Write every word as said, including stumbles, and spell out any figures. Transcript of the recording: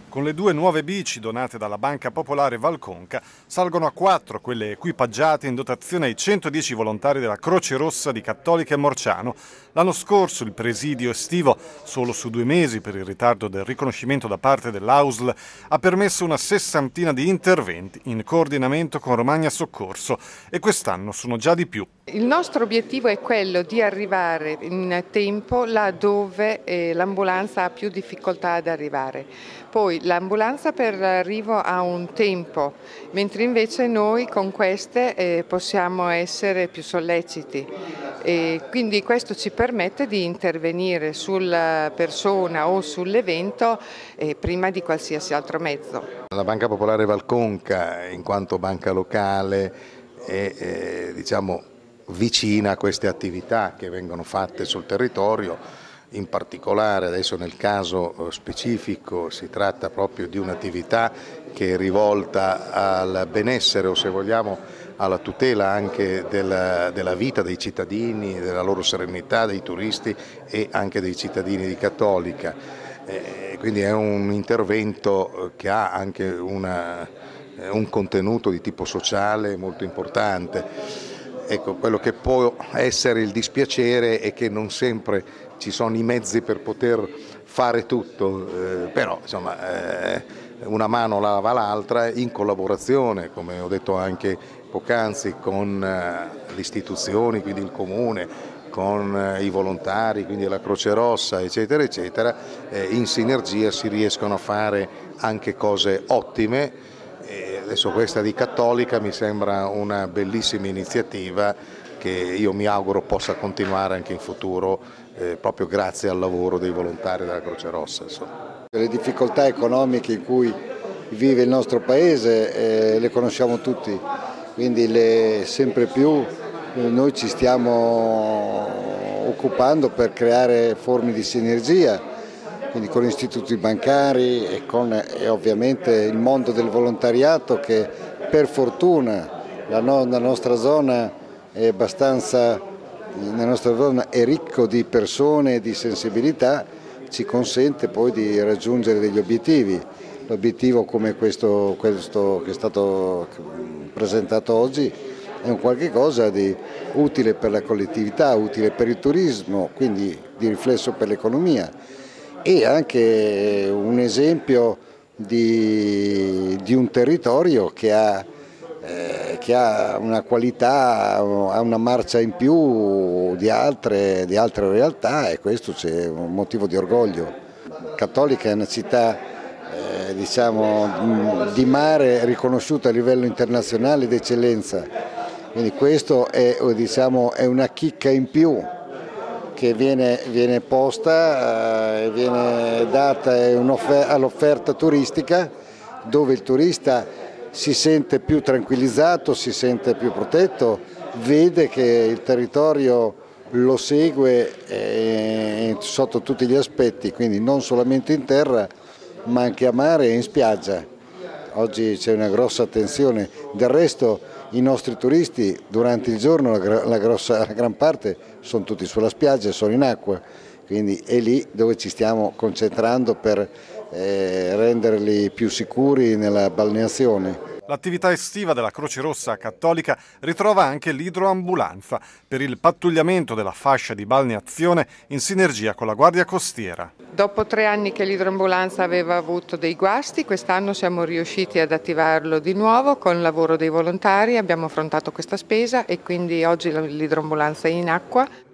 Con le due nuove bici donate dalla Banca Popolare Valconca salgono a quattro quelle equipaggiate in dotazione ai centodieci volontari della Croce Rossa di Cattolica e Morciano. L'anno scorso il presidio estivo, solo su due mesi per il ritardo del riconoscimento da parte dell'A U S L, ha permesso una sessantina di interventi in coordinamento con Romagna Soccorso e quest'anno sono già di più. Il nostro obiettivo è quello di arrivare in tempo là dove eh, l'ambulanza ha più difficoltà ad arrivare. Poi l'ambulanza per l'arrivo ha un tempo, mentre invece noi con queste eh, possiamo essere più solleciti. E quindi questo ci permette di intervenire sulla persona o sull'evento eh, prima di qualsiasi altro mezzo. La Banca Popolare Valconca, in quanto banca locale, è eh, diciamo, vicina a queste attività che vengono fatte sul territorio. In particolare adesso nel caso specifico si tratta proprio di un'attività che è rivolta al benessere o, se vogliamo, alla tutela anche della, della vita dei cittadini, della loro serenità, dei turisti e anche dei cittadini di Cattolica. Eh, quindi è un intervento che ha anche una, un contenuto di tipo sociale molto importante. Ecco, quello che può essere il dispiacere è che non sempre ci sono i mezzi per poter fare tutto, eh, però insomma eh, una mano lava l'altra in collaborazione, come ho detto anche poc'anzi, con eh, le istituzioni, quindi il Comune, con eh, i volontari, quindi la Croce Rossa, eccetera, eccetera, eh, in sinergia si riescono a fare anche cose ottime. E adesso questa di Cattolica mi sembra una bellissima iniziativa che io mi auguro possa continuare anche in futuro, eh, proprio grazie al lavoro dei volontari della Croce Rossa. Insomma. Le difficoltà economiche in cui vive il nostro Paese eh, le conosciamo tutti, quindi le, sempre più eh, noi ci stiamo occupando per creare forme di sinergia, quindi con istituti bancari e con e ovviamente il mondo del volontariato che per fortuna la, no, la nostra zona è abbastanza, la nostra zona è ricco di persone e di sensibilità, ci consente poi di raggiungere degli obiettivi. L'obiettivo come questo, questo che è stato presentato oggi è un qualche cosa di utile per la collettività, utile per il turismo, quindi di riflesso per l'economia. E anche un esempio di, di un territorio che ha, eh, che ha una qualità, ha una marcia in più di altre, di altre realtà, e questo c'è un motivo di orgoglio. Cattolica è una città eh, diciamo, di mare riconosciuta a livello internazionale d'eccellenza, quindi questo è, diciamo, è una chicca in più che viene, viene posta e eh, viene data all'offerta turistica, dove il turista si sente più tranquillizzato, si sente più protetto, vede che il territorio lo segue eh, sotto tutti gli aspetti, quindi non solamente in terra ma anche a mare e in spiaggia. Oggi c'è una grossa attenzione, del resto i nostri turisti durante il giorno, la, la, grossa, la gran parte, sono tutti sulla spiaggia, sono in acqua, quindi è lì dove ci stiamo concentrando per eh, renderli più sicuri nella balneazione. L'attività estiva della Croce Rossa Cattolica ritrova anche l'idroambulanza per il pattugliamento della fascia di balneazione in sinergia con la Guardia Costiera. Dopo tre anni che l'idroambulanza aveva avuto dei guasti, quest'anno siamo riusciti ad attivarlo di nuovo con il lavoro dei volontari, abbiamo affrontato questa spesa e quindi oggi l'idroambulanza è in acqua.